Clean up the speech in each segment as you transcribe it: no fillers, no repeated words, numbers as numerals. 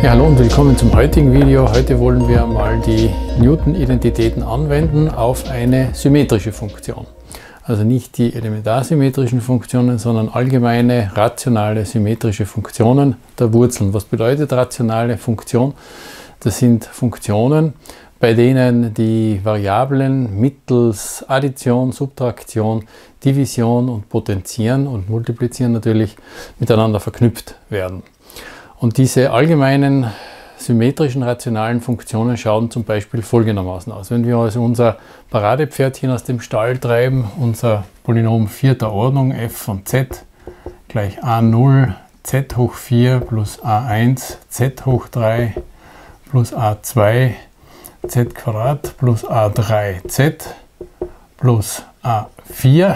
Ja, hallo und willkommen zum heutigen Video. Heute wollen wir mal die Newton-Identitäten anwenden auf eine symmetrische Funktion. Also nicht die elementarsymmetrischen Funktionen, sondern allgemeine rationale symmetrische Funktionen der Wurzeln. Was bedeutet rationale Funktion? Das sind Funktionen, bei denen die Variablen mittels Addition, Subtraktion, Division und Potenzieren und Multiplizieren natürlich miteinander verknüpft werden. Und diese allgemeinen symmetrischen rationalen Funktionen schauen zum Beispiel folgendermaßen aus. Wenn wir also unser Paradepferdchen aus dem Stall treiben, unser Polynom vierter Ordnung f von z gleich a0 z hoch 4 plus a1 z hoch 3 plus a2 z Quadrat plus a3 z plus a4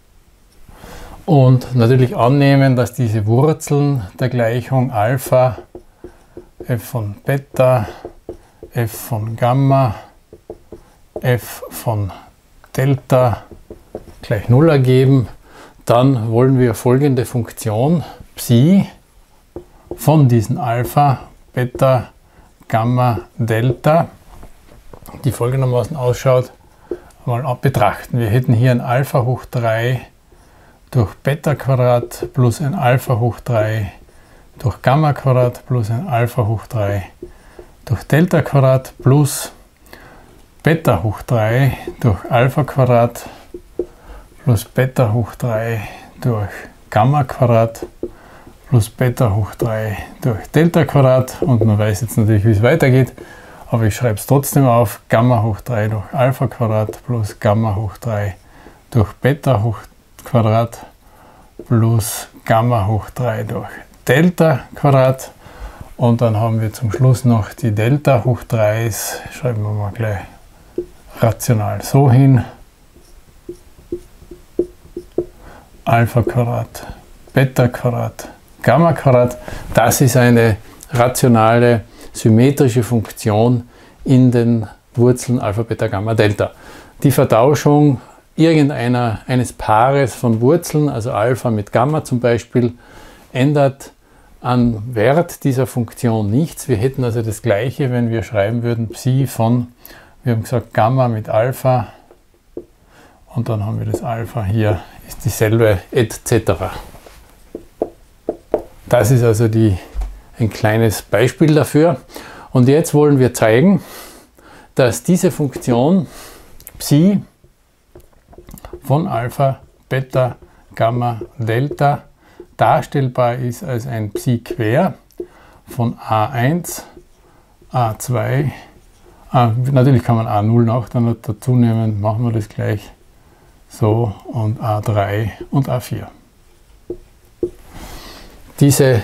und natürlich annehmen, dass diese Wurzeln der Gleichung Alpha, f von Beta, f von Gamma, f von Delta gleich 0 ergeben, dann wollen wir folgende Funktion Psi von diesen Alpha, Beta, Gamma, Delta, die folgendermaßen ausschaut, mal betrachten. Wir hätten hier ein Alpha hoch 3 durch Beta Quadrat plus ein Alpha hoch 3 durch Gamma Quadrat plus ein Alpha hoch 3 durch Delta Quadrat plus Beta hoch 3 durch Alpha Quadrat plus Beta hoch 3 durch Gamma Quadrat plus Beta hoch 3 durch Delta Quadrat, und man weiß jetzt natürlich, wie es weitergeht, aber ich schreibe es trotzdem auf: Gamma hoch 3 durch Alpha Quadrat plus Gamma hoch 3 durch Beta hoch Quadrat plus Gamma hoch 3 durch Delta Quadrat, und dann haben wir zum Schluss noch die Delta hoch 3, schreiben wir mal gleich rational so hin: Alpha Quadrat, Beta Quadrat, Gamma Quadrat. Das ist eine rationale symmetrische Funktion in den Wurzeln Alpha, Beta, Gamma, Delta. Die Vertauschung eines Paares von Wurzeln, also Alpha mit Gamma zum Beispiel, ändert an Wert dieser Funktion nichts. Wir hätten also das gleiche, wenn wir schreiben würden Psi von, wir haben gesagt, Gamma mit Alpha, und dann haben wir das Alpha hier, ist dieselbe etc. Das ist also ein kleines Beispiel dafür. Und jetzt wollen wir zeigen, dass diese Funktion Psi von Alpha, Beta, Gamma, Delta darstellbar ist als ein Psi quer von A1, A2, natürlich kann man A0 auch dann dazu nehmen, machen wir das gleich so, und A3 und A4. Diese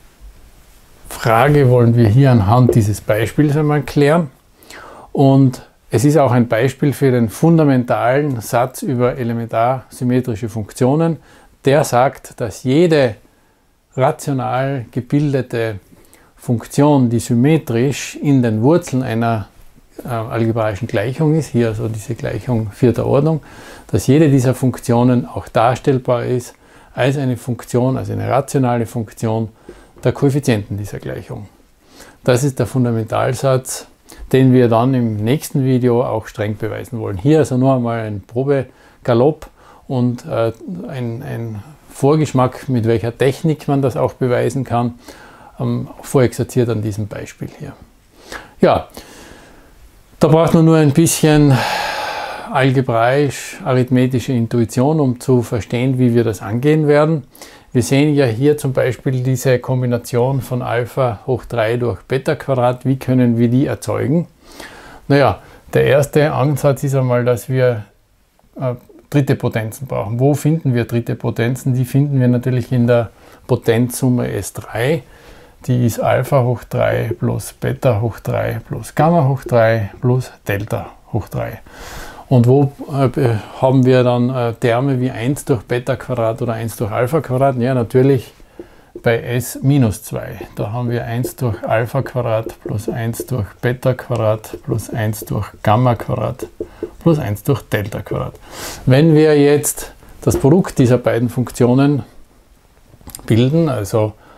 Frage wollen wir hier anhand dieses Beispiels einmal klären, und es ist auch ein Beispiel für den fundamentalen Satz über elementarsymmetrische Funktionen, der sagt, dass jede rational gebildete Funktion, die symmetrisch in den Wurzeln einer algebraischen Gleichung ist, hier also diese Gleichung vierter Ordnung, dass jede dieser Funktionen auch darstellbar ist als eine Funktion, also eine rationale Funktion der Koeffizienten dieser Gleichung. Das ist der Fundamentalsatz, den wir dann im nächsten Video auch streng beweisen wollen. Hier also nur einmal ein Probegalopp und ein Vorgeschmack, mit welcher Technik man das auch beweisen kann, vorexerziert an diesem Beispiel hier. Ja, da braucht man nur ein bisschen algebraisch-arithmetische Intuition, um zu verstehen, wie wir das angehen werden. Wir sehen ja hier zum Beispiel diese Kombination von Alpha hoch 3 durch Beta Quadrat. Wie können wir die erzeugen? Naja, der erste Ansatz ist einmal, dass wir dritte Potenzen brauchen. Wo finden wir dritte Potenzen? Die finden wir natürlich in der Potenzsumme S3. Die ist Alpha hoch 3 plus Beta hoch 3 plus Gamma hoch 3 plus Delta hoch 3. Und wo haben wir dann Terme wie 1 durch Beta Quadrat oder 1 durch Alpha Quadrat? Ja, natürlich bei S minus 2. Da haben wir 1 durch Alpha Quadrat plus 1 durch Beta Quadrat plus 1 durch Gamma Quadrat plus 1 durch Delta Quadrat. Wenn wir jetzt das Produkt dieser beiden Funktionen bilden, also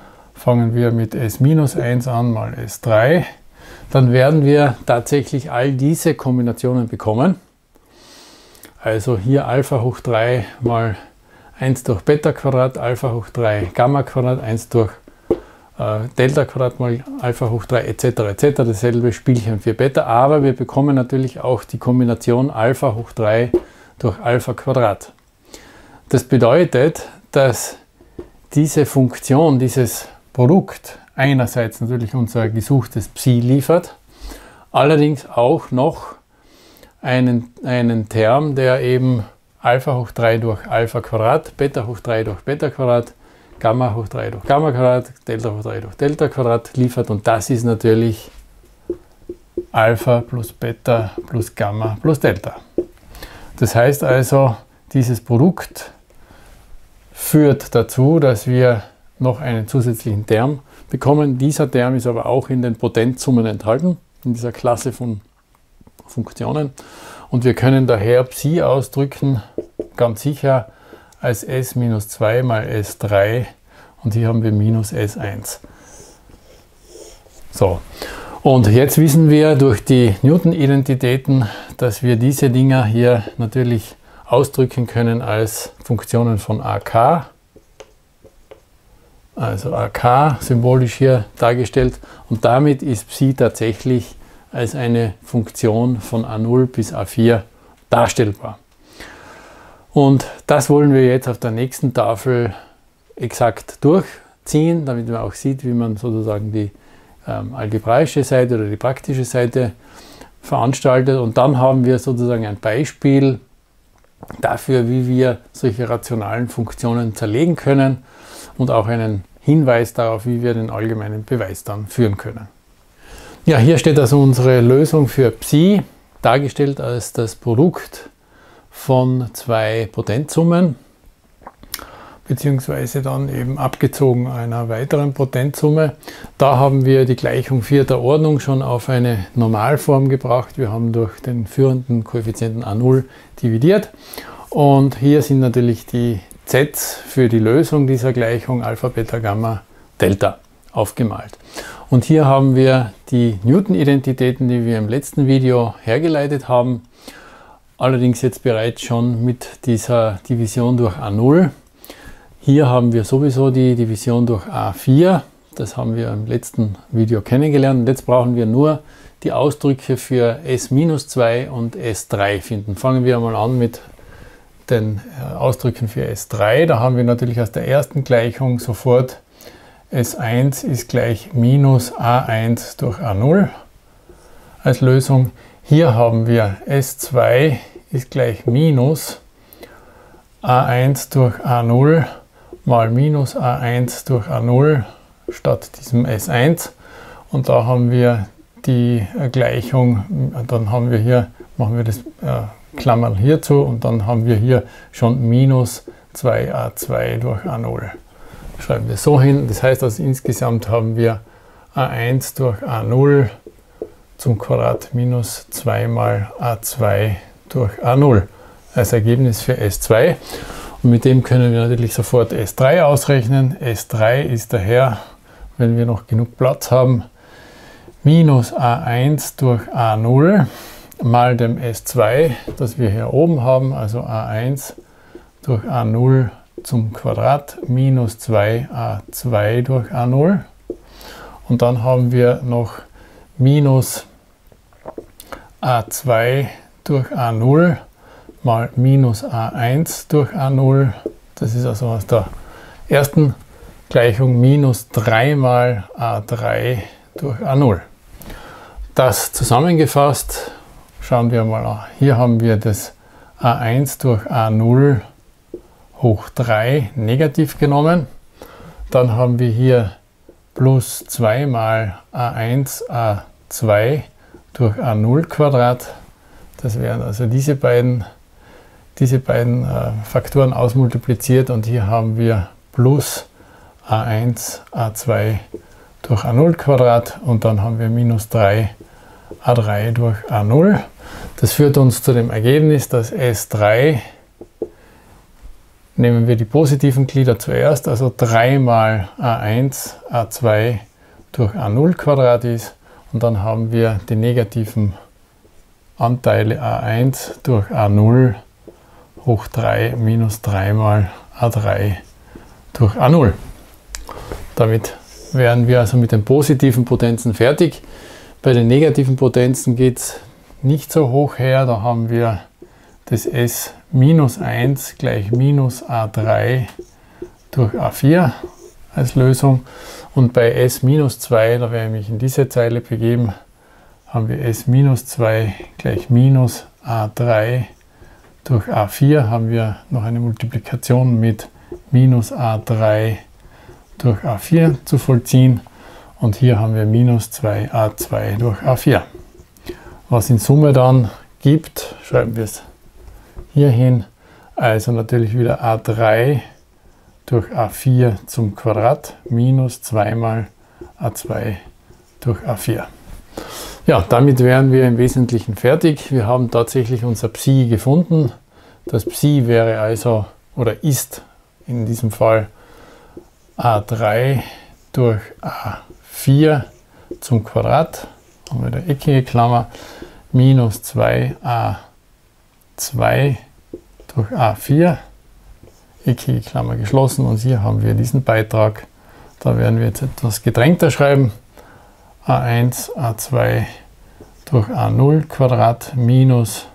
fangen wir mit S-1 an mal S3. Dann werden wir tatsächlich all diese Kombinationen bekommen. Also hier Alpha hoch 3 mal 1 durch Beta Quadrat, Alpha hoch 3 Gamma Quadrat, 1 durch Delta Quadrat mal Alpha hoch 3 etc. etc. Dasselbe Spielchen für Beta, aber wir bekommen natürlich auch die Kombination Alpha hoch 3 durch Alpha Quadrat. Das bedeutet, dass diese Funktion, dieses Produkt einerseits natürlich unser gesuchtes Psi liefert, allerdings auch noch einen Term, der eben Alpha hoch 3 durch Alpha Quadrat, Beta hoch 3 durch Beta Quadrat, Gamma hoch 3 durch Gamma Quadrat, Delta hoch 3 durch Delta Quadrat liefert, und das ist natürlich Alpha plus Beta plus Gamma plus Delta. Das heißt also, dieses Produkt führt dazu, dass wir noch einen zusätzlichen Term bekommen. Dieser Term ist aber auch in den Potenzsummen enthalten, in dieser Klasse von Funktionen. Und wir können daher Psi ausdrücken, ganz sicher, als S minus 2 mal S3, und hier haben wir minus S1. So, und jetzt wissen wir durch die Newton-Identitäten, dass wir diese Dinger hier natürlich ausdrücken können als Funktionen von AK. Also AK symbolisch hier dargestellt, und damit ist Psi tatsächlich als eine Funktion von A0 bis A4 darstellbar. Und das wollen wir jetzt auf der nächsten Tafel exakt durchziehen, damit man auch sieht, wie man sozusagen die algebraische Seite oder die praktische Seite veranstaltet. Und dann haben wir sozusagen ein Beispiel dafür, wie wir solche rationalen Funktionen zerlegen können, und auch einen Hinweis darauf, wie wir den allgemeinen Beweis dann führen können. Ja, hier steht also unsere Lösung für Psi, dargestellt als das Produkt von zwei Potenzsummen, beziehungsweise dann eben abgezogen einer weiteren Potenzsumme. Da haben wir die Gleichung vierter Ordnung schon auf eine Normalform gebracht. Wir haben durch den führenden Koeffizienten A0 dividiert, und hier sind natürlich die Zs für die Lösung dieser Gleichung Alpha, Beta, Gamma, Delta aufgemalt. Und hier haben wir die Newton-Identitäten, die wir im letzten Video hergeleitet haben, allerdings jetzt bereits schon mit dieser Division durch A0. Hier haben wir sowieso die Division durch A4, das haben wir im letzten Video kennengelernt. Und jetzt brauchen wir nur die Ausdrücke für S-2 und S3 finden. Fangen wir mal an mit den Ausdrücken für S3. Da haben wir natürlich aus der ersten Gleichung sofort S1 ist gleich minus A1 durch A0 als Lösung. Hier haben wir S2 ist gleich minus A1 durch A0 mal minus A1 durch A0 statt diesem S1. Und da haben wir die Gleichung, dann haben wir hier, machen wir das Klammern hierzu, und dann haben wir hier schon minus 2A2 durch A0. Schreiben wir so hin. Das heißt, also insgesamt haben wir A1 durch A0 zum Quadrat minus 2 mal A2 durch A0 als Ergebnis für S2. Und mit dem können wir natürlich sofort S3 ausrechnen. S3 ist daher, wenn wir noch genug Platz haben, minus A1 durch A0 mal dem S2, das wir hier oben haben, also A1 durch A0 zum Quadrat minus 2A2 durch A0. Und dann haben wir noch minus A2 durch A0 mal minus A1 durch A0. Das ist also aus der ersten Gleichung minus 3 mal A3 durch A0. Das zusammengefasst, schauen wir mal an. Hier haben wir das A1 durch A0 hoch 3 negativ genommen. Dann haben wir hier plus 2 mal A1 A2 durch A0 Quadrat. Das wären also diese beiden Faktoren ausmultipliziert, und hier haben wir plus A1 A2 durch A0 Quadrat, und dann haben wir minus 3 A3 durch A0. Das führt uns zu dem Ergebnis, dass S3 nehmen wir die positiven Glieder zuerst, also 3 mal a1 a2 durch a0 Quadrat ist, und dann haben wir die negativen Anteile a1 durch a0 hoch 3 minus 3 mal a3 durch a0. Damit wären wir also mit den positiven Potenzen fertig. Bei den negativen Potenzen geht es nicht so hoch her, da haben wir das s minus 1 gleich minus a3 durch a4 als Lösung, und bei s minus 2, da werde ich mich in diese Zeile begeben, haben wir s minus 2 gleich minus a3 durch a4, haben wir noch eine Multiplikation mit minus a3 durch a4 zu vollziehen, und hier haben wir minus 2a2 durch a4. Was in Summe dann gibt, schreiben wir es hier hin, also natürlich wieder a3 durch a4 zum Quadrat minus 2 mal a2 durch a4. Ja, damit wären wir im Wesentlichen fertig. Wir haben tatsächlich unser Psi gefunden. Das Psi wäre also, oder ist in diesem Fall, a3 durch a4 zum Quadrat, haben wir eine eckige Klammer, minus 2a2 durch a4, eckige Klammer geschlossen, und hier haben wir diesen Beitrag. Da werden wir jetzt etwas gedrängter schreiben, a1 a2 durch a0 Quadrat minus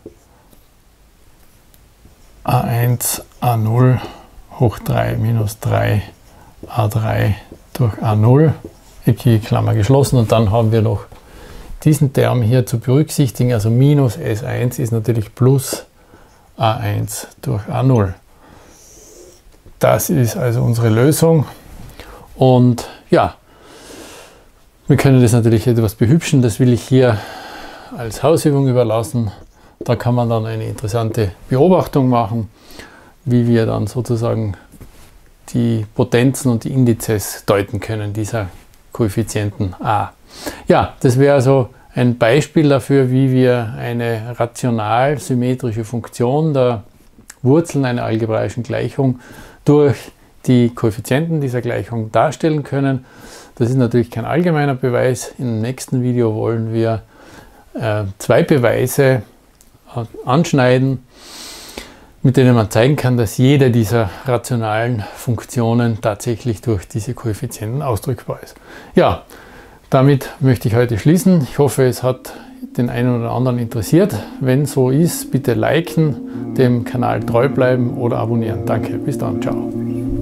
a1 a0 hoch 3 minus 3 a3 durch a0, eckige Klammer geschlossen, und dann haben wir noch diesen Term hier zu berücksichtigen, also minus s1 ist natürlich plus a1 durch a0. Das ist also unsere Lösung, und ja, wir können das natürlich etwas behübschen, das will ich hier als Hausübung überlassen. Da kann man dann eine interessante Beobachtung machen, wie wir dann sozusagen die Potenzen und die Indizes deuten können, dieser Koeffizienten a. Ja, das wäre also ein Beispiel dafür, wie wir eine rational symmetrische Funktion der Wurzeln einer algebraischen Gleichung durch die Koeffizienten dieser Gleichung darstellen können. Das ist natürlich kein allgemeiner Beweis. Im nächsten Video wollen wir 2 Beweise anschneiden, mit denen man zeigen kann, dass jede dieser rationalen Funktionen tatsächlich durch diese Koeffizienten ausdrückbar ist. Ja, damit möchte ich heute schließen. Ich hoffe, es hat den einen oder anderen interessiert. Wenn so ist, bitte liken, dem Kanal treu bleiben oder abonnieren. Danke, bis dann, ciao.